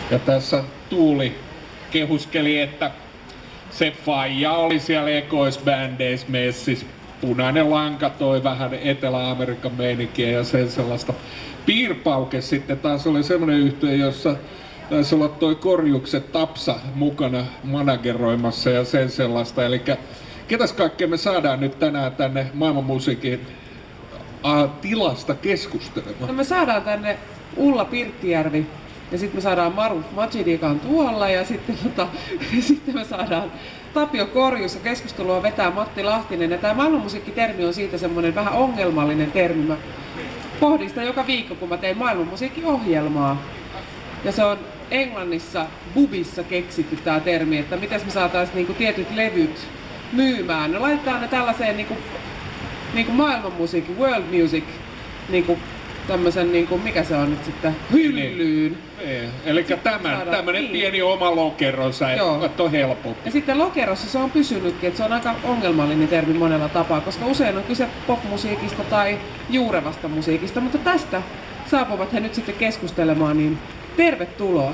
Ja tässä Tuuli kehuskeli, että se faija oli siellä ekoisbändeissä messissä. Punainen lanka toi vähän Etelä-Amerikan meininkiä ja sen sellaista. Piirpauke sitten taas oli semmoinen yhtye, jossa taisi olla toi Korjukset Tapsa mukana manageroimassa ja sen sellaista. Eli ketäs kaikkea me saadaan nyt tänään tänne maailmanmusiikin tilasta keskustelemaan? No me saadaan tänne Ulla Pirttijärvi ja sitten me saadaan Maru Majidikan tuolla ja sitten me saadaan Tapio Korjus ja keskustelua vetää Matti Lahtinen. Ja tämä maailmanmusiikkitermi on siitä semmoinen vähän ongelmallinen termi. Mä pohdin sitä joka viikko, kun mä tein maailmanmusiikkiohjelmaa. Ja se on Englannissa, Bubissa keksitty tää termi, että miten me saataisiin niinku tietyt levyt myymään. No laitetaan ne tällaiseen niinku maailmanmusiikin, world music, niinku tämmösen niinku, mikä se on nyt sitten, hyllyyn. Eli tämmönen pieni oma lokeronsa, että on helpompi. Ja sitten lokerossa se on pysynytkin, että se on aika ongelmallinen termi monella tapaa, koska usein on kyse popmusiikista tai juurevasta musiikista, mutta tästä saapuvat he nyt sitten keskustelemaan, niin tervetuloa.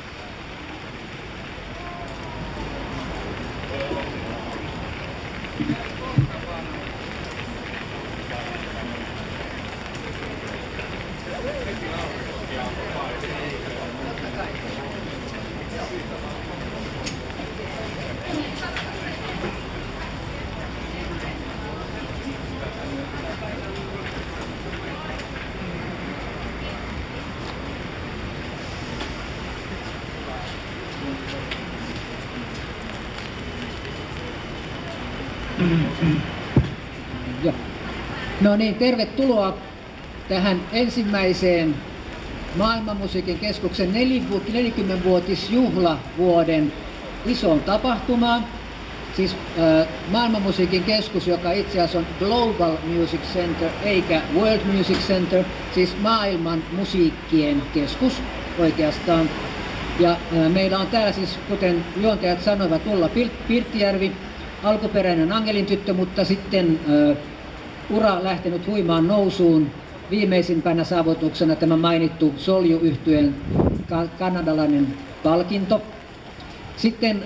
No niin, tervetuloa tähän ensimmäiseen Maailmanmusiikin keskuksen 40-vuotisjuhlavuoden isoon tapahtumaan. Siis Maailmanmusiikin keskus, joka itse asiassa on Global Music Center eikä World Music Center, siis maailman musiikkien keskus oikeastaan. Ja meillä on täällä siis, kuten juontajat sanoivat, Ulla Pirttijärvi, alkuperäinen Angelin tyttö, mutta sitten ura lähtenyt huimaan nousuun. Viimeisimpänä saavutuksena tämä mainittu Solju-yhtyeen kanadalainen palkinto. Sitten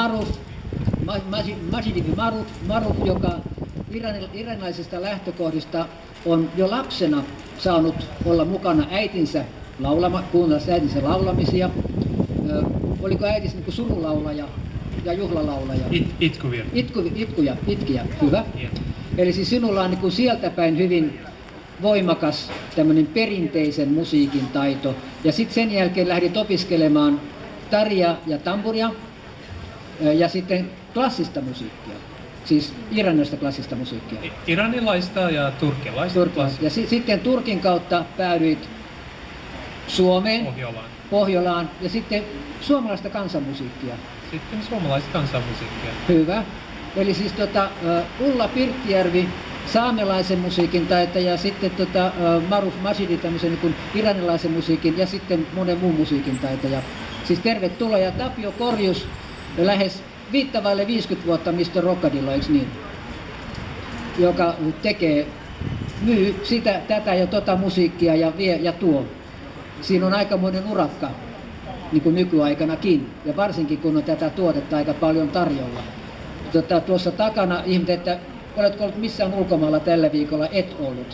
Majidivi Maru, joka iranilaisista lähtökohdista on jo lapsena saanut olla mukana äitinsä kuunnella äitinsä laulamisia. Oliko äitisi niin kuin surulaulaja ja juhlalaulaja? Itkuja, hyvä. Yeah. Eli siis sinulla on niin kuin sieltä päin hyvin voimakas tämmöinen perinteisen musiikin taito. Ja sitten sen jälkeen lähdit opiskelemaan taria ja tamburia ja sitten klassista musiikkia. Siis iranilaista klassista musiikkia. Iranilaista ja turkkilaista. Ja sitten Turkin kautta päädyit Suomeen, Pohjolaan ja sitten suomalaista kansanmusiikkia. Sitten suomalaista kansanmusiikkia. Hyvä. Eli siis Ulla Pirttijärvi, saamelaisen musiikin taitaja, ja sitten Maru Majidi, tämmöisen niin kuin iranilaisen musiikin ja sitten monen muun musiikin taitaja. Siis tervetuloa, ja Tapio Korjus, lähes 50 vuotta Mr. Rockadilla, eikö niin? Joka myy sitä, tätä ja musiikkia ja vie ja tuo. Siinä on aikamoinen urakka, niin kuin nykyaikanakin, ja varsinkin kun on tätä tuotetta aika paljon tarjolla. Tuossa takana ihmetä, että oletko ollut missään ulkomailla tällä viikolla? Et ollut.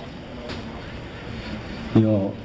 Joo,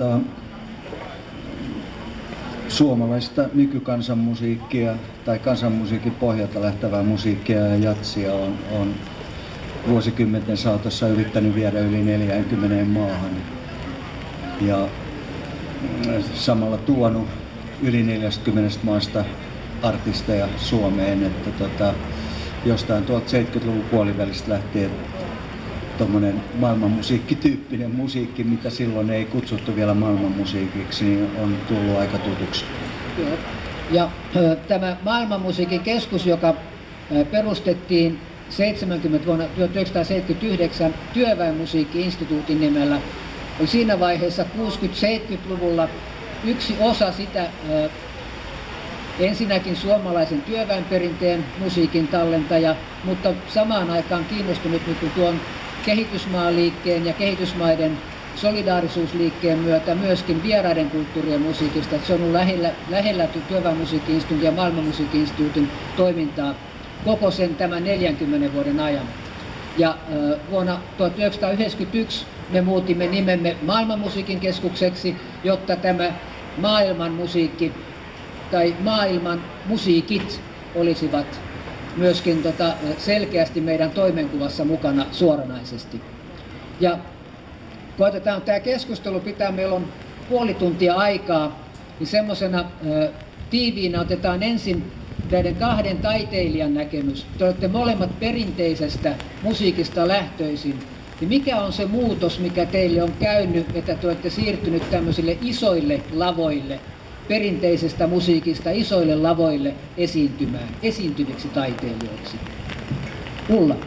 suomalaista nykykansanmusiikkia tai kansanmusiikin pohjalta lähtevää musiikkia ja jatsia on vuosikymmenten saatossa yrittänyt viedä yli 40 maahan. Ja samalla tuonut yli 40 maasta artisteja Suomeen, että jostain tuolta 70-luvun puolivälistä lähtien tommonen maailmanmusiikkityyppinen musiikki, mitä silloin ei kutsuttu vielä maailmanmusiikiksi, niin on tullut aika tutuksi. Ja tämä Maailmanmusiikin keskus, joka perustettiin vuonna 1979 Työväenmusiikki-instituutin nimellä, oli siinä vaiheessa 60-70-luvulla yksi osa sitä ensinnäkin suomalaisen työväenperinteen musiikin tallentaja, mutta samaan aikaan kiinnostunut niin tuon kehitysmaaliikkeen ja kehitysmaiden solidaarisuusliikkeen myötä myöskin vieraiden kulttuurien musiikista. Että se on ollut lähellä Työväen musiikki-instituutin ja Maailmanmusiikki-instituutin toimintaa koko sen tämän 40 vuoden ajan. Ja vuonna 1991 me muutimme nimemme Maailmanmusiikin keskukseksi, jotta tämä maailman musiikki tai maailman musiikit olisivat myöskin selkeästi meidän toimenkuvassa mukana suoranaisesti. Ja koitetaan tämä keskustelu pitää, meillä on puoli tuntia aikaa, niin semmoisena tiiviinä otetaan ensin näiden kahden taiteilijan näkemys. Te olette molemmat perinteisestä musiikista lähtöisin. Niin mikä on se muutos, mikä teille on käynyt, että te olette siirtynyt tämmöisille isoille lavoille, perinteisestä musiikista isoille lavoille esiintyviksi taiteilijoiksi? Ulla.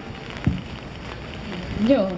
Joo.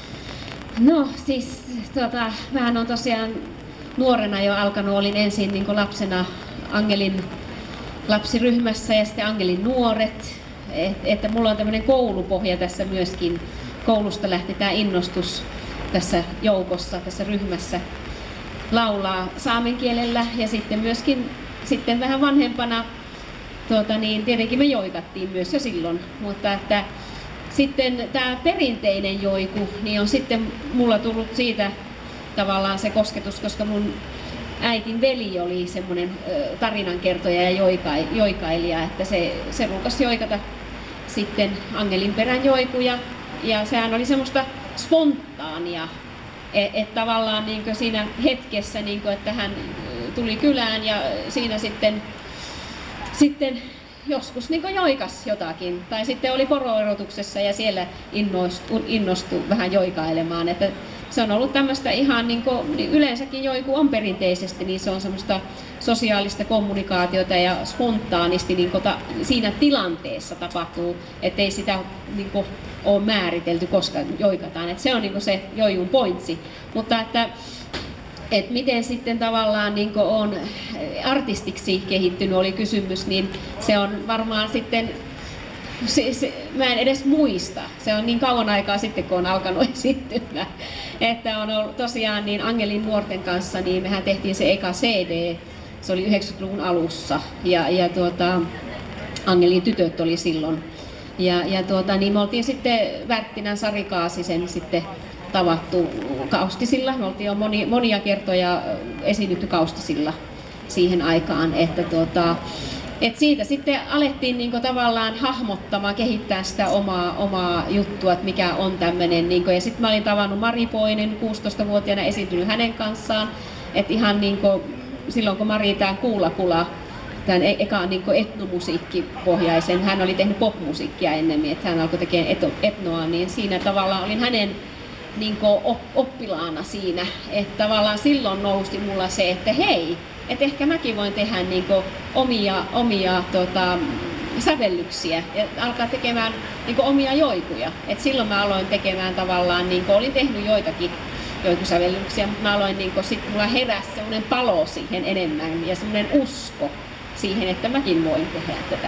No siis mähän on tosiaan nuorena jo alkanut, olin ensin niin kuin lapsena Angelin lapsiryhmässä ja sitten Angelin nuoret, että mulla on tämmöinen koulupohja tässä myöskin. Koulusta lähti tämä innostus tässä joukossa, tässä ryhmässä laulaa saamen kielellä ja sitten myöskin sitten vähän vanhempana tietenkin me joikattiin myös jo silloin, mutta että sitten tämä perinteinen joiku niin on sitten mulla tullut siitä tavallaan se kosketus, koska mun äitin veli oli semmoinen tarinankertoja ja joikailija, että se rukasi joikata sitten Angelin perän joikuja ja sehän oli semmoista spontaania, että tavallaan niin siinä hetkessä, niin että hän tuli kylään ja siinä sitten joskus niin joikas jotakin tai sitten oli poroerotuksessa ja siellä innostui vähän joikailemaan, että se on ollut tämmöistä ihan niin kuin, yleensäkin joiku on perinteisesti, niin se on semmoista sosiaalista kommunikaatiota ja spontaanisti niin siinä tilanteessa tapahtuu, ettei sitä niin kuin, ole määritelty, koska joikataan. Että se on niin kuin se joijun pointsi. Mutta että miten sitten tavallaan niin kuin on artistiksi kehittynyt oli kysymys, niin se on varmaan sitten mä en edes muista. Se on niin kauan aikaa sitten, kun on alkanut esiintymään. Että on ollut tosiaan niin Angelin nuorten kanssa, niin mehän tehtiin se eka CD. Se oli 90-luvun alussa. Ja Angelin tytöt oli silloin. Niin me oltiin sitten Värttinän Sari Kaasisen sitten tavattu Kaustisilla. Me oltiin jo monia kertoja esiinnytty Kaustisilla siihen aikaan. Et siitä sitten alettiin niinku tavallaan hahmottamaan, kehittää sitä omaa juttua, että mikä on tämmöinen. Niinku, ja sitten mä olin tavannut Mari Poinen, 16-vuotiaana esiintynyt hänen kanssaan. Että ihan niinku, silloin kun Mari tämän Kuula, tämän ekan niinku etnomusiikkipohjaisen, hän oli tehnyt popmusiikkia ennemmin, että hän alkoi tekemään etnoa, niin siinä tavallaan olin hänen niinku oppilaana siinä. Että tavallaan silloin nousi mulla se, että hei, että ehkä mäkin voin tehdä niinku omia sävellyksiä ja alkaa tekemään niinku omia joikuja. Et silloin mä aloin tekemään tavallaan, niinku, olin tehnyt joitakin joikusävellyksiä, mutta mä aloin, niinku, sit mulla heräsi semmoinen palo siihen enemmän ja semmoinen usko siihen, että mäkin voin tehdä tätä.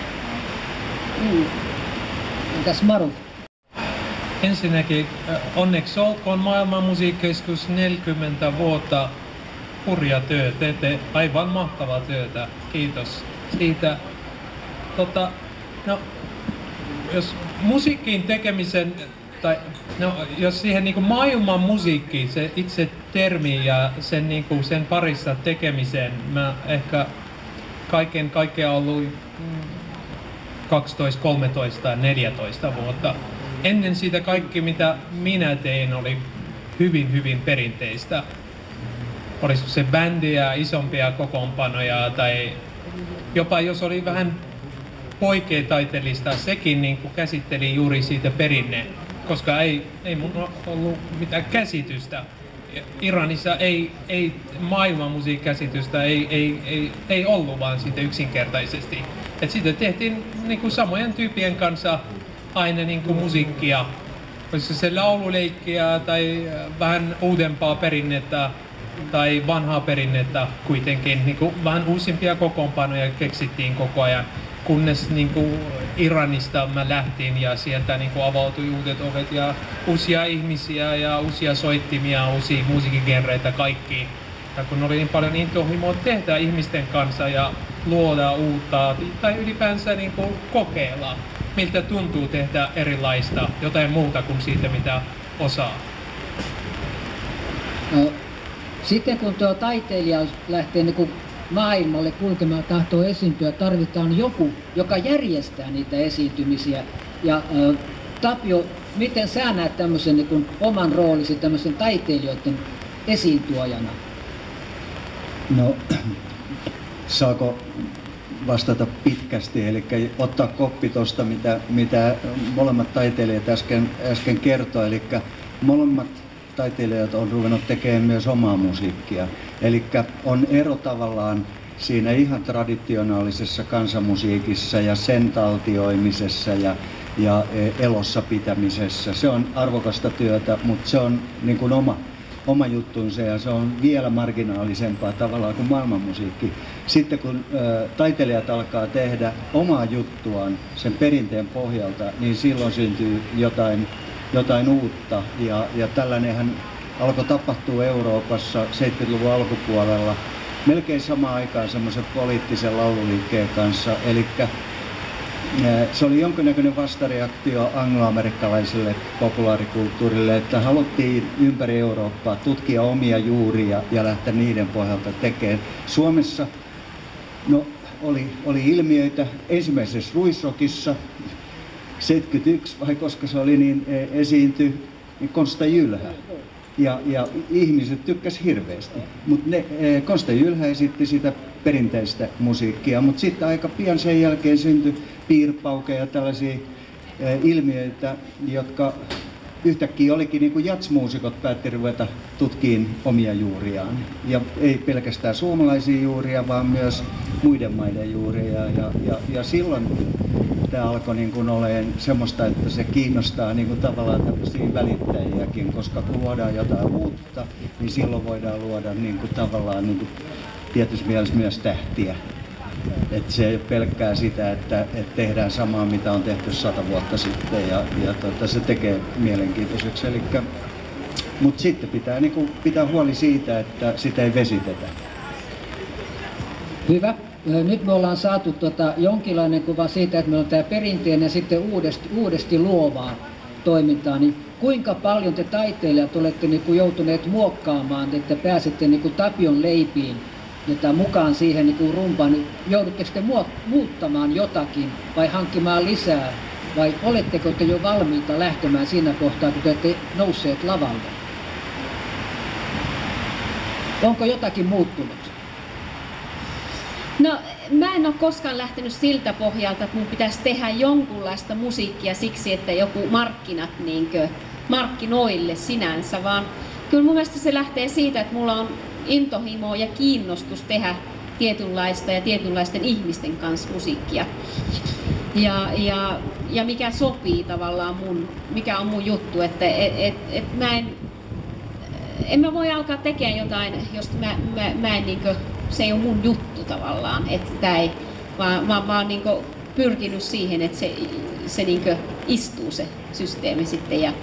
Entäs Maru? Ensinnäkin onneksi olkoon Maailman musiikkikeskus 40 vuotta. Hurja työ, teette aivan mahtavaa työtä. Kiitos siitä. Jos musiikin tekemisen, jos siihen niin kuin maailman musiikki, se itse termi ja sen, niin kuin sen parissa tekemiseen, mä ehkä kaikkea ollut 12, 13, 14 vuotta. Ennen sitä kaikki mitä minä tein oli hyvin perinteistä. Olisiko se bändiä, isompia kokoonpanoja tai jopa jos oli vähän poiketaiteellista, sekin niin kuin käsitteli juuri siitä perinne, koska ei mun ollut mitään käsitystä. Iranissa ei maailman musiikkikäsitystä ei ollut vaan siitä yksinkertaisesti. Et siitä tehtiin niin kuin samojen tyypien kanssa aina niin kuin musiikkia. Olisiko se laululeikkiä tai vähän uudempaa perinnettä tai vanhaa perinnettä kuitenkin, niin kuin vähän uusimpia kokoonpanoja keksittiin koko ajan. kunnes niin kuin Iranista mä lähtin ja sieltä niin kuin avautui uudet ovet ja uusia ihmisiä ja uusia soittimia, uusia musiikkigenreitä, kaikki. Ja kun oli niin paljon intohimoa tehdä ihmisten kanssa ja luoda uutta tai ylipäänsä niin kuin kokeilla, miltä tuntuu tehdä erilaista, jotain muuta kuin siitä mitä osaa. No, sitten kun tuo taiteilija lähtee niin kuin maailmalle kulkemaan, tahtoo esiintyä, tarvitaan joku, joka järjestää niitä esiintymisiä. Ja Tapio, miten sä näet tämmöisen niin kuin oman roolisi tämmöisen taiteilijoiden esiintuojana? No, saako vastata pitkästi, eli ottaa koppi tuosta, mitä molemmat taiteilijat äsken kertoi, eli molemmat taiteilijat on ruvennut tekemään myös omaa musiikkia. Eli on ero tavallaan siinä ihan traditionaalisessa kansanmusiikissa ja sen taltioimisessa ja elossa pitämisessä. Se on arvokasta työtä, mutta se on niin kuin oma juttunsa ja se on vielä marginaalisempaa tavallaan kuin maailmanmusiikki. Sitten kun taiteilijat alkaa tehdä omaa juttuaan sen perinteen pohjalta, niin silloin syntyy jotain uutta. Ja tällainenhan alkoi tapahtua Euroopassa 70-luvun alkupuolella melkein samaan aikaan semmoisen poliittisen laululiikkeen kanssa. Eli se oli jonkinnäköinen vastareaktio angloamerikkalaiselle populaarikulttuurille, että haluttiin ympäri Eurooppaa tutkia omia juuria ja lähteä niiden pohjalta tekemään. Suomessa oli ilmiöitä ensimmäisessä Ruisrockissa 71, vai koska se oli, niin esiintyi Konsta Jylhä. Ja ihmiset tykkäs hirveästi. Mutta Konsta Jylhä esitti sitä perinteistä musiikkia, mutta sitten aika pian sen jälkeen syntyi piirpaukeja ja tällaisia ilmiöitä, jotka yhtäkkiä olikin niin kuin jatsmuusikot päätti ruveta tutkiin omia juuriaan. Ja ei pelkästään suomalaisia juuria, vaan myös muiden maiden juuria. Ja silloin tämä alkoi niin kuin olemaan semmoista, että se kiinnostaa niin kuin tavallaan tämmöisiä välittäjiäkin, koska kun luodaan jotain uutta, niin silloin voidaan luoda niin kuin tavallaan niin kuin tietyssä mielessä myös tähtiä. Että se ei ole pelkkää sitä, että tehdään samaa, mitä on tehty 100 vuotta sitten ja se tekee mielenkiintoiseksi. Mutta sitten pitää niin kuin pitää huoli siitä, että sitä ei vesitetä. Hyvä. Nyt me ollaan saatu jonkinlainen kuva siitä, että meillä on tämä perinteinen ja sitten uudesti luovaa toimintaa. Niin kuinka paljon te taiteilijat olette niin kuin joutuneet muokkaamaan, että pääsette niin kuin Tapion leipiin mukaan siihen niin kuin rumpaan? Niin joudutteko te muuttamaan jotakin vai hankkimaan lisää? Vai oletteko te jo valmiita lähtemään siinä kohtaa, kun te olette nousseet lavalle? Onko jotakin muuttunut? No, mä en ole koskaan lähtenyt siltä pohjalta, että mun pitäisi tehdä jonkunlaista musiikkia siksi, että joku markkinat markkinoille sinänsä, vaan kyllä mun mielestä se lähtee siitä, että mulla on intohimo ja kiinnostus tehdä tietynlaista ja tietynlaisten ihmisten kanssa musiikkia. Ja mikä sopii tavallaan mikä on mun juttu, että en mä voi alkaa tekemään jotain, josta mä en niinkö, se ei ole mun juttu tavallaan, että ei, vaan niinkö pyrkinyt siihen, että se niinkö istuu se systeemi sitten ja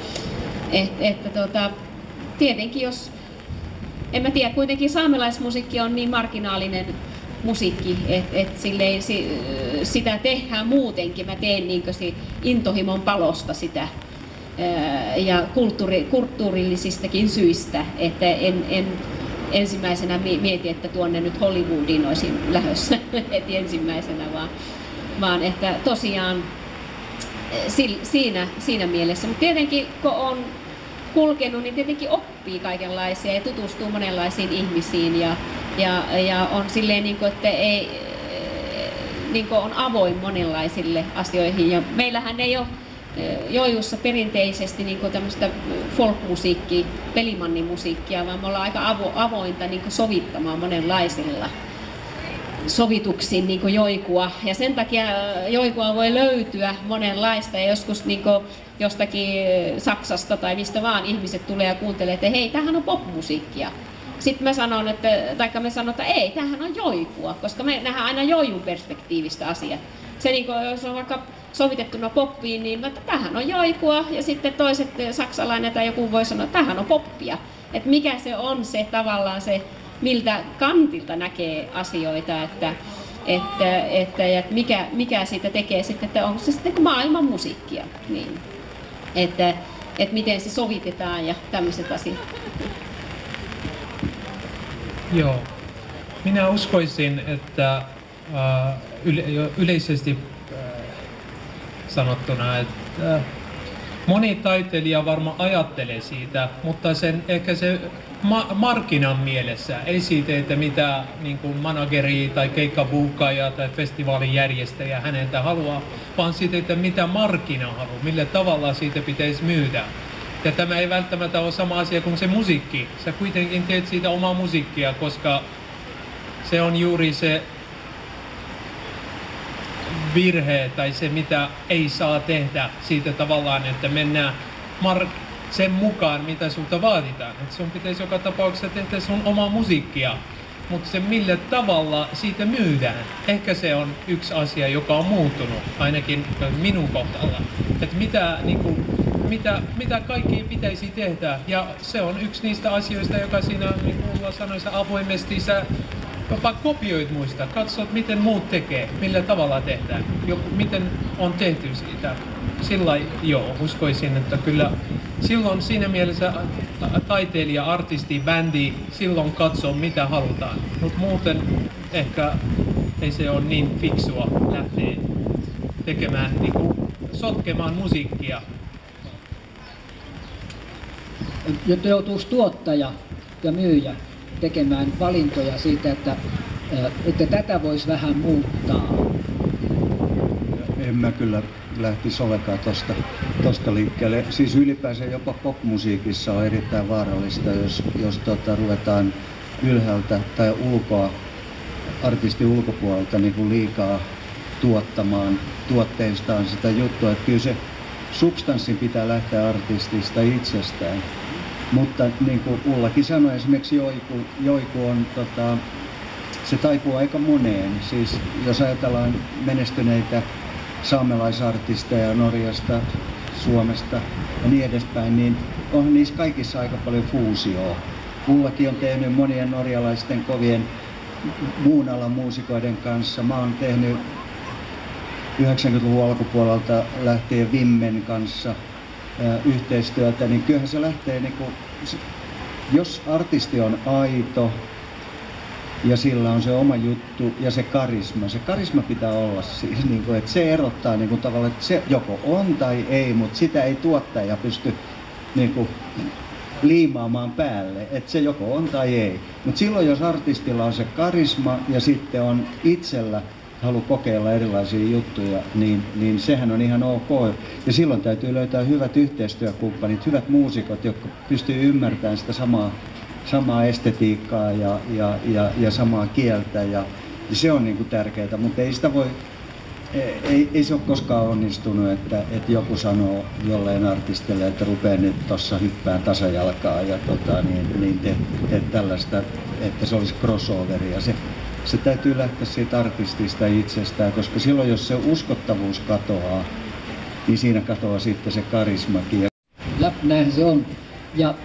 tietenkin jos, en mä tiedä, kuitenkin saamelaismusiikki on niin marginaalinen musiikki, että sitä tehdään muutenkin, mä teen niinkö intohimon palosta sitä ja kulttuurillisistakin syistä, että en ensimmäisenä mieti, että tuonne nyt Hollywoodiin olisin lähdössä heti ensimmäisenä, vaan että tosiaan siinä mielessä. Mutta tietenkin kun on kulkenut, niin tietenkin oppii kaikenlaisia ja tutustuu monenlaisiin ihmisiin ja on silleen, niin kuin, että ei, niin kuin on avoin monenlaisille asioihin. Ja meillähän ei ole Joijussa perinteisesti niin tämmöistä folkmusiikkia, pelimannimusiikkia, vaan me ollaan aika avointa niin sovittamaan monenlaisilla sovituksin niin joikua. Ja sen takia joikua voi löytyä monenlaista ja joskus niin jostakin Saksasta tai mistä vaan ihmiset tulee ja kuuntelee, että hei, tämähän on popmusiikkia. sitten mä sanon, me sanon, että ei, tämähän on joikua, koska me nähdään aina joijun perspektiivistä asiat. Se niin kuin, jos on vaikka sovitettuna poppiin, niin tämähän on joikua, ja sitten toiset saksalainen tai joku voi sanoa, että tämähän on poppia. Että mikä se on se tavallaan se, miltä kantilta näkee asioita, että mikä siitä tekee sitten, että onko se sitten maailman musiikkia. Niin. Että miten se sovitetaan ja tämmöiset asiat. Joo. Minä uskoisin, että yleisesti sanottuna, että moni taiteilija varmaan ajattelee siitä, mutta ehkä se markkinan mielessä, ei siitä, että mitä niin kuin manageri tai keikkabuukkaaja tai festivaalin järjestäjä häneltä haluaa, vaan siitä, että mitä markkina haluaa, millä tavalla siitä pitäisi myydä. Ja tämä ei välttämättä ole sama asia kuin se musiikki. Sä kuitenkin teet siitä omaa musiikkia, koska se on juuri se virhe tai se, mitä ei saa tehdä siitä tavallaan, että mennään sen mukaan, mitä sulta vaaditaan. Että sun pitäisi joka tapauksessa tehdä sun omaa musiikkia, mutta se millä tavalla siitä myydään. Ehkä se on yksi asia, joka on muuttunut, ainakin minun kohdalla. Että mitä kaikki pitäisi tehdä, ja se on yksi niistä asioista, joka siinä, niin kuin sanoisi, avoimesti sä jopa kopioit muista, katsot miten muut tekee, millä tavalla tehdään, miten on tehty siitä. Sillä joo, uskoisin, että kyllä silloin siinä mielessä taiteilija, artisti, bändi silloin katsoo mitä halutaan, mutta muuten ehkä ei se ole niin fiksua lähteä tekemään, niin kuin sotkemaan musiikkia. Joutuisi tuottaja ja myyjä tekemään valintoja siitä, että tätä voisi vähän muuttaa. En mä kyllä lähtisi ollenkaan tosta liikkeelle. Siis ylipäänsä jopa popmusiikissa on erittäin vaarallista, jos ruvetaan ylhäältä tai artistin ulkopuolelta niin kuin liikaa tuottamaan tuotteistaan sitä juttua. Että kyllä se substanssin pitää lähteä artistista itsestään. Mutta niin kuin Ullakin sanoi, esimerkiksi joiku on, se taipuu aika moneen. Siis jos ajatellaan menestyneitä saamelaisartisteja Norjasta, Suomesta ja niin edespäin, niin on niissä kaikissa aika paljon fuusioa. Ullakin on tehnyt monien norjalaisten kovien muun alan muusikoiden kanssa. Mä oon tehnyt 90-luvun alkupuolelta lähtien Vimmen kanssa yhteistyötä, niin kyllähän se lähtee, jos artisti on aito ja sillä on se oma juttu ja se karisma pitää olla siis, että se erottaa tavallaan, että se joko on tai ei, mutta sitä ei tuottaja pysty liimaamaan päälle, että se joko on tai ei. Mutta silloin jos artistilla on se karisma ja sitten on itsellä halu kokeilla erilaisia juttuja, niin sehän on ihan ok. Ja silloin täytyy löytää hyvät yhteistyökumppanit, hyvät muusikot, jotka pystyy ymmärtämään sitä samaa estetiikkaa ja samaa kieltä. Ja se on tärkeää, mutta ei sitä voi, ei se ole koskaan onnistunut, että joku sanoo jolleen artistille, että rupee nyt tuossa hyppään tasajalkaa ja teet tällaista, että se olisi crossoveria. Se täytyy lähteä siitä artistista itsestään, koska silloin jos se uskottavuus katoaa, niin siinä katoaa sitten se karismakin. Ja näin se on. Ja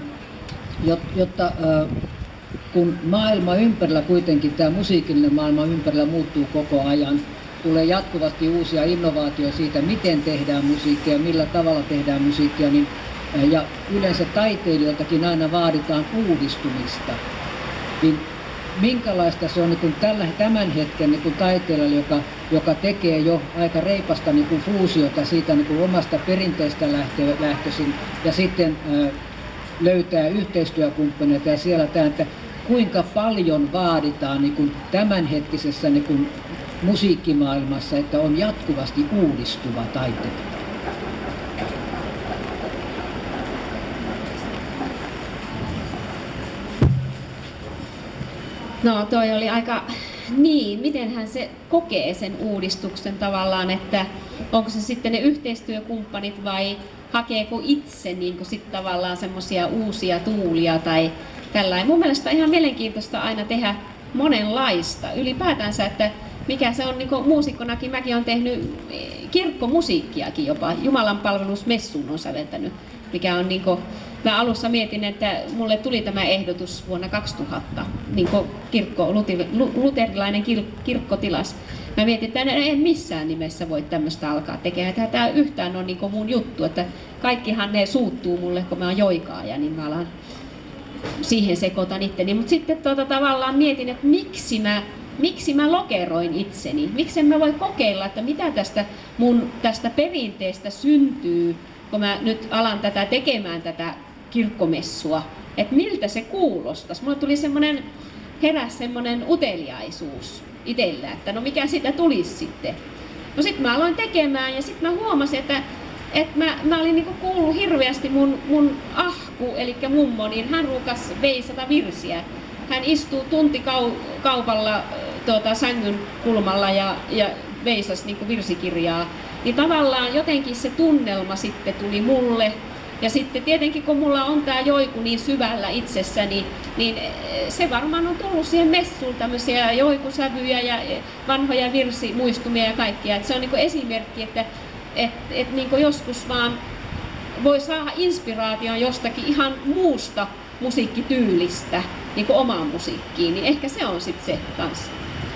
jotta kun maailma ympärillä kuitenkin, tämä musiikillinen maailma ympärillä muuttuu koko ajan, tulee jatkuvasti uusia innovaatioita siitä, miten tehdään musiikkia, millä tavalla tehdään musiikkia, niin, ja yleensä taiteilijoiltakin aina vaaditaan uudistumista. Niin minkälaista se on niin tämän hetken niin taiteilijalle, joka tekee jo aika reipasta niin fuusiota siitä niin omasta perinteistä lähtöisin ja sitten löytää yhteistyökumppaneita ja siellä tämä, että kuinka paljon vaaditaan niin tämänhetkisessä niin musiikkimaailmassa, että on jatkuvasti uudistuva taiteilija. No toi oli aika, niin, miten hän se kokee sen uudistuksen tavallaan, että onko se sitten ne yhteistyökumppanit vai hakeeko itse niin sit tavallaan semmoisia uusia tuulia tai tällainen. Mun mielestä on ihan mielenkiintoista aina tehdä monenlaista. Ylipäätänsä, että mikä se on niin muusikkonakin, mäkin olen tehnyt kirkkomusiikkiakin jopa. Jumalanpalvelusmessuun on säveltänyt, mikä on niin kuin, mä alussa mietin, että mulle tuli tämä ehdotus vuonna 2000, niin luterilainen kirkkotilas. Mä mietin, että en missään nimessä voi tämmöistä alkaa tekemään. Tämä yhtään on niin mun juttu, että kaikkihan ne suuttuu mulle, kun mä oon joikaaja, niin mä alan siihen sekoitan itteni. Mutta sitten tavallaan mietin, että miksi mä lokeroin itseni? Miksi en mä voi kokeilla, että mitä tästä perinteestä syntyy, kun mä nyt alan tekemään tätä kirkkomessua, että miltä se kuulostaisi. Mulla tuli heräsi semmoinen uteliaisuus itsellä, että no mikä siitä tulisi sitten. No sitten mä aloin tekemään ja sitten mä huomasin, että mä olin niinku kuullut hirveästi mun ahku, eli mummo, niin hän ruukas veisata virsiä. Hän istuu tuntikaupalla sängyn kulmalla ja veisasi niinku virsikirjaa. Niin tavallaan jotenkin se tunnelma sitten tuli mulle. Ja sitten tietenkin kun mulla on tää joiku niin syvällä itsessäni, niin se varmaan on tullut siihen messuun tämmöisiä joikusävyjä ja vanhoja virsimuistumia ja kaikkia. Et se on niinku esimerkki, että niinku joskus vaan voi saada inspiraation jostakin ihan muusta musiikkityylistä niinku omaan musiikkiin, niin ehkä se on sitten se kanssa.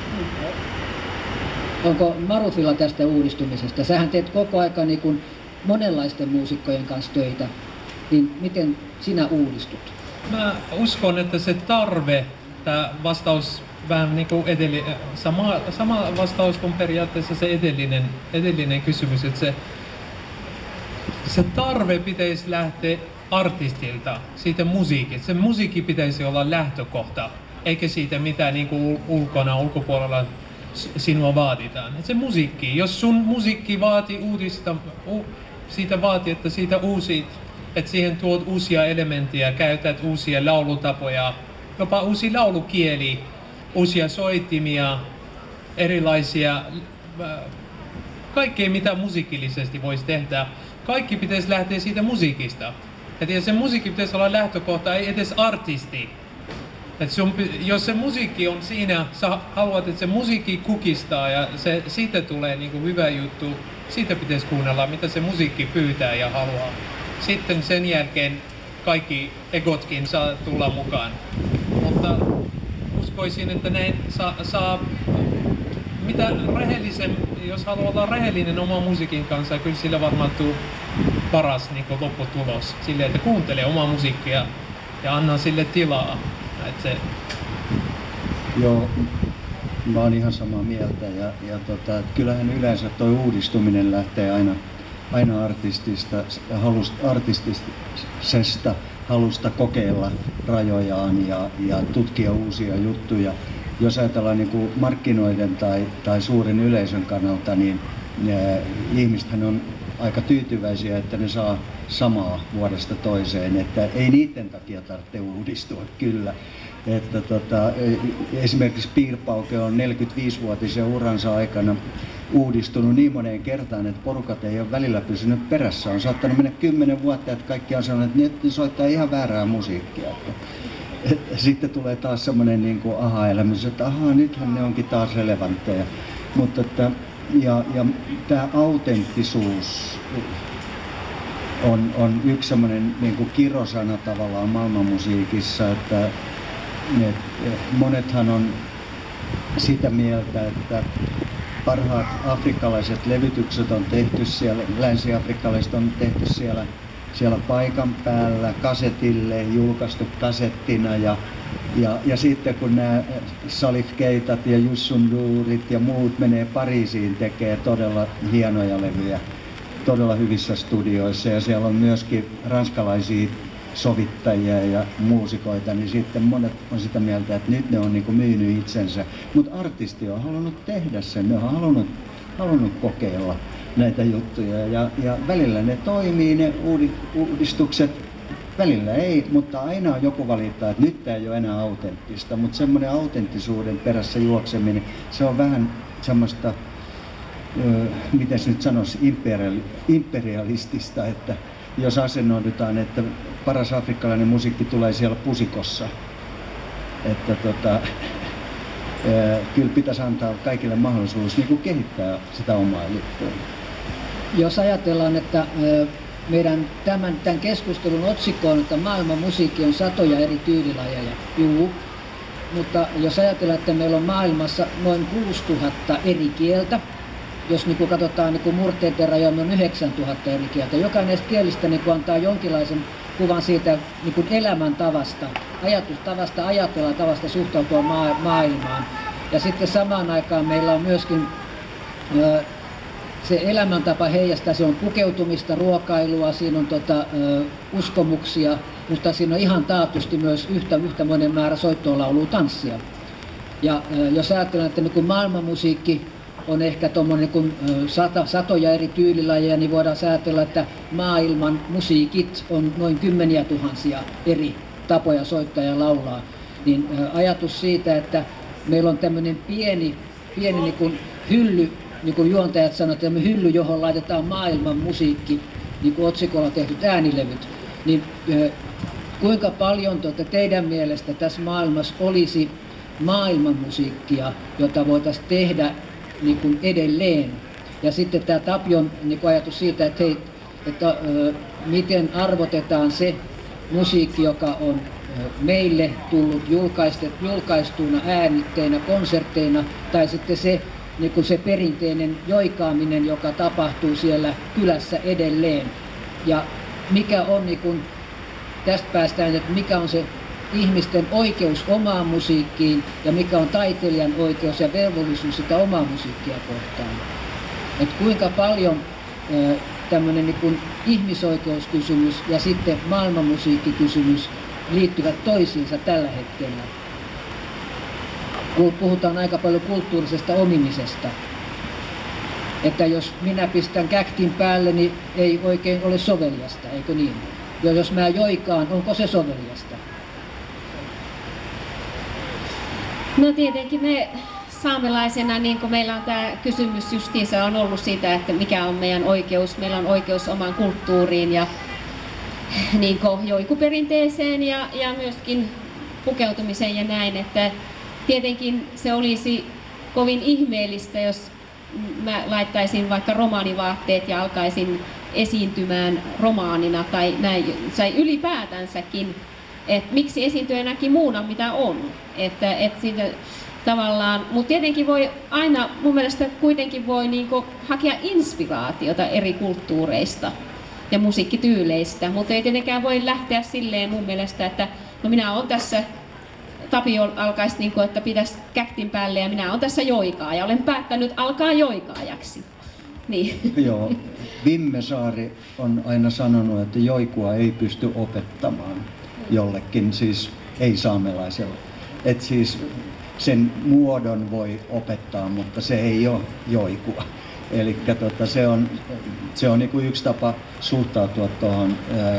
Onko Marufilla tästä uudistumisesta? Sähän teet koko ajan niin kuin monenlaisten muusikkojen kanssa töitä, niin miten sinä uudistut? Mä uskon, että se tarve, tämä vastaus vähän niin kuin sama vastaus kuin periaatteessa se edellinen kysymys, että se tarve pitäisi lähteä artistilta, siitä musiikista. Se musiikki pitäisi olla lähtökohta, eikä siitä mitä niin kuin ulkopuolella sinua vaaditaan. Et se musiikki, jos sun musiikki vaatii siitä vaatii, että siitä uusit, että siihen tuot uusia elementtejä, käytät uusia laulutapoja, jopa uusi laulukieli, uusia soittimia, erilaisia, kaikkea mitä musiikillisesti voisi tehdä. Kaikki pitäisi lähteä siitä musiikista. Ja se musiikki pitäisi olla lähtökohta, ei edes artisti. Jos se musiikki on siinä, sä haluat, että se musiikki kukistaa ja siitä tulee niin kuin hyvä juttu, siitä pitäisi kuunnella, mitä se musiikki pyytää ja haluaa. Sitten sen jälkeen kaikki egotkin saa tulla mukaan. Mutta uskoisin, että näin saa mitä rehellisen, jos haluaa olla rehellinen oman musiikin kanssa, kyllä sillä varmaan tuu paras niin kuin lopputulos. Silleen, että kuuntelee omaa musiikkia ja anna sille tilaa. Joo, mä oon ihan samaa mieltä ja kyllähän yleensä toi uudistuminen lähtee aina artistisesta halusta kokeilla rajojaan ja tutkia uusia juttuja. Jos ajatellaan niin kuin markkinoiden tai suuren yleisön kannalta, niin ihmisethän on aika tyytyväisiä, että ne saa samaa vuodesta toiseen, että ei niiden takia tarvitse uudistua kyllä. Että esimerkiksi Piirpauke on 45-vuotisen uransa aikana uudistunut niin moneen kertaan, että porukat ei ole välillä pysynyt perässä. On saattanut mennä 10 vuotta, että kaikki on sanonut, että nyt soittaa ihan väärää musiikkia. Sitten tulee taas semmoinen niin kuin aha-elämys, että nythän ne onkin taas relevantteja. Mutta ja tämä autenttisuus on yksi semmoinen niin kuin kirosana tavallaan maailmanmusiikissa, että monethan on sitä mieltä, että parhaat afrikkalaiset levytykset on tehty siellä, länsi-afrikkalaiset on tehty siellä paikan päällä kasetille, julkaistu kasettina ja sitten kun nämä Salif Keitat ja Youssou N'Dourit ja muut menee Pariisiin tekee todella hienoja levyjä todella hyvissä studioissa ja siellä on myöskin ranskalaisia sovittajia ja muusikoita, niin sitten monet on sitä mieltä, että nyt ne on niinku myynyt itsensä. Mutta artisti on halunnut tehdä sen, ne on halunnut kokeilla näitä juttuja ja välillä ne toimii, ne uudistukset, välillä ei, mutta aina on joku valittaa, että nyt tämä ei ole enää autenttista, mutta semmoinen autenttisuuden perässä juokseminen, se on vähän semmoista, miten se nyt sanoisi, imperialistista, että jos asennoidutaan, että paras afrikkalainen musiikki tulee siellä pusikossa, Kyllä pitäisi antaa kaikille mahdollisuus niin kuin kehittää sitä omaa lippua. Jos ajatellaan, että meidän tämän keskustelun otsikko on, että maailman musiikki on satoja eri tyylilajeja, juu. Mutta jos ajatellaan, että meillä on maailmassa noin 6000 eri kieltä, jos niin katsotaan niin murteiden rajoilla on 9000 eri kieltä. Jokainen näistä kielistä niin antaa jonkinlaisen kuvan siitä niin elämäntavasta, ajatustavasta, ajatella tavasta suhtautua maailmaan. Ja sitten samaan aikaan meillä on myöskin se elämäntapa heijastaa, se on pukeutumista, ruokailua, siinä on uskomuksia, mutta siinä on ihan taatusti myös yhtä määrä soittoa, laulua, tanssia. Ja jos ajatellaan, että niin maailmanmusiikki on ehkä niin satoja eri tyylilajeja, niin voidaan ajatella, että maailman musiikit on noin 10 000 eri tapoja soittaa ja laulaa. Niin ajatus siitä, että meillä on tämmöinen pieni niin kuin hylly, niin kuin juontajat sanovat, että hylly, johon laitetaan maailman musiikki, niin kuin otsikolla tehdyt äänilevyt, niin kuinka paljon teidän mielestä tässä maailmassa olisi maailman musiikkia, jota voitaisiin tehdä niin kuin edelleen? Ja sitten tämä Tapion niin kuin ajatus siitä, että miten arvotetaan se musiikki, joka on meille tullut julkaistuina äänitteinä, konsertteina, tai sitten se, niin kuin se perinteinen joikaaminen, joka tapahtuu siellä kylässä edelleen. Ja mikä on, niin kuin, tästä päästään, että mikä on se ihmisten oikeus omaan musiikkiin ja mikä on taiteilijan oikeus ja velvollisuus sitä omaa musiikkia kohtaan. Että kuinka paljon tämmöinen niin kuin ihmisoikeuskysymys ja sitten maailmanmusiikkikysymys liittyvät toisiinsa tällä hetkellä. Kun puhutaan aika paljon kulttuurisesta omimisesta. Että jos minä pistän käktin päälle, niin ei oikein ole soveliasta, eikö niin? Ja jos mä joikaan, onko se soveliasta? No tietenkin me saamelaisena, niin kuin meillä on tämä kysymys justiinsa on ollut siitä, että mikä on meidän oikeus. Meillä on oikeus omaan kulttuuriin ja niin kuin joikuperinteeseen ja myöskin pukeutumiseen ja näin. Että tietenkin se olisi kovin ihmeellistä, jos mä laittaisin vaikka romaanivaatteet ja alkaisin esiintymään romaanina tai näin, ylipäätänsäkin, että miksi esiintyä enääkin muuna mitä on. Että siitä tavallaan, mutta tietenkin voi aina, mun mielestä kuitenkin voi niinku hakea inspiraatiota eri kulttuureista ja musiikkityyleistä, mutta ei tietenkään voi lähteä silleen mun mielestä, että no minä olen tässä, Tapio alkaisi niin kuin, että pitäisi käktin päälle ja minä olen tässä joikaa ja olen päättänyt alkaa joikaajaksi. Niin. Joo, Vimme Saari on aina sanonut, että joikua ei pysty opettamaan jollekin, siis ei saamelaisella. Et siis sen muodon voi opettaa, mutta se ei ole joikua. Eli se on niinku yksi tapa suhtautua tuohon.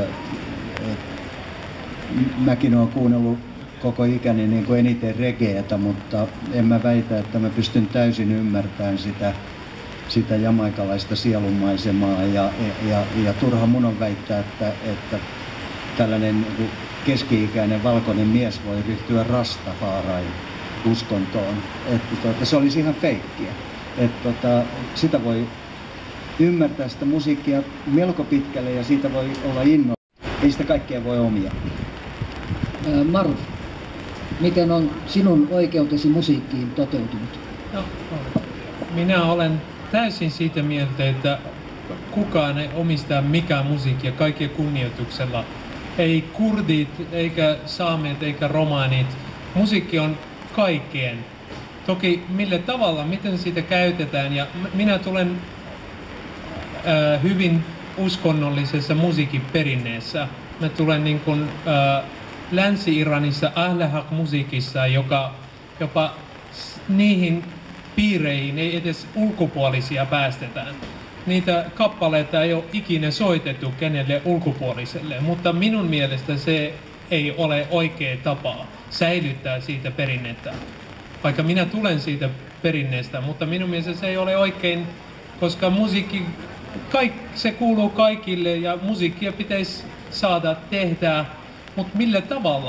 Mäkin olen kuunnellut koko ikäni niin kuin eniten regeetä, mutta en mä väitä, että mä pystyn täysin ymmärtämään sitä jamaikalaista sielunmaisemaa ja turha mun on väittää, että tällainen keski-ikäinen valkoinen mies voi ryhtyä Rastafarain uskontoon. Että se olisi ihan feikkiä. Sitä voi ymmärtää sitä musiikkia melko pitkälle ja siitä voi olla innolla. Ei sitä kaikkea voi omia. Maru, miten on sinun oikeutesi musiikkiin toteutunut? No, minä olen täysin siitä mieltä, että kukaan ei omista mikään musiikkia kaikkien kunnioituksella. Ei kurdit, eikä saamet, eikä romaanit. Musiikki on kaikkien. Toki millä tavalla, miten sitä käytetään. Ja minä tulen hyvin uskonnollisessa musiikkiperinneessä. Mä tulen niin kuin, Länsi-Iranissa Ahlahak-musiikissa, joka jopa niihin piireihin ei edes ulkopuolisia päästetään. Niitä kappaleita ei ole ikinä soitettu kenelle ulkopuoliselle, mutta minun mielestä se ei ole oikea tapa säilyttää siitä perinnettä. Vaikka minä tulen siitä perinneestä, mutta minun mielestä se ei ole oikein, koska musiikki, se kuuluu kaikille ja musiikkia pitäisi saada tehdä, mutta millä tavalla?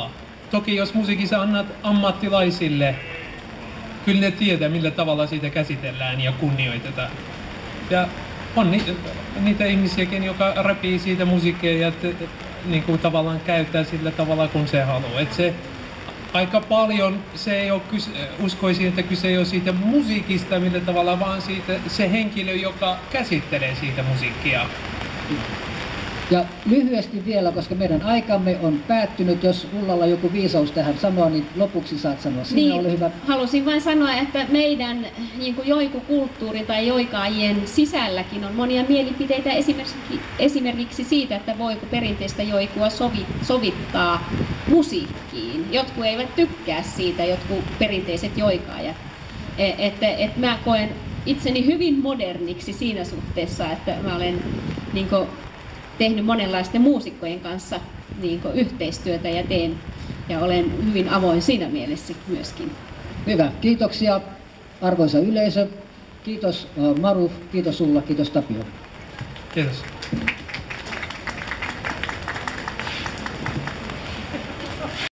toki jos musiikissa annat ammattilaisille, kyllä ne tietää millä tavalla siitä käsitellään ja kunnioitetaan. Ja on niitä ihmisiäkin, joka repii siitä musiikkia ja niin kuin tavallaan käyttää sillä tavalla kun se haluaa. Et se aika paljon se ei ole uskoisin, että kyse ei ole siitä musiikista millä tavalla, vaan siitä se henkilö, joka käsittelee siitä musiikkia. Ja lyhyesti vielä, koska meidän aikamme on päättynyt, jos Ullalla joku viisaus tähän sanoa, niin lopuksi saat sanoa. Siinä oli hyvä. Halusin vain sanoa, että meidän niin kuin joikukulttuurin tai joikaajien sisälläkin on monia mielipiteitä esimerkiksi siitä, että voiko perinteistä joikua sovittaa musiikkiin. Jotkut eivät tykkää siitä, jotkut perinteiset joikaajat. Mä koen itseni hyvin moderniksi siinä suhteessa, että mä olen niin kuin tehnyt monenlaisten muusikkojen kanssa niin kuin yhteistyötä ja olen hyvin avoin siinä mielessä myöskin. Hyvä. Kiitoksia arvoisa yleisö. Kiitos Maruf, kiitos Ulla, kiitos Tapio. Kiitos.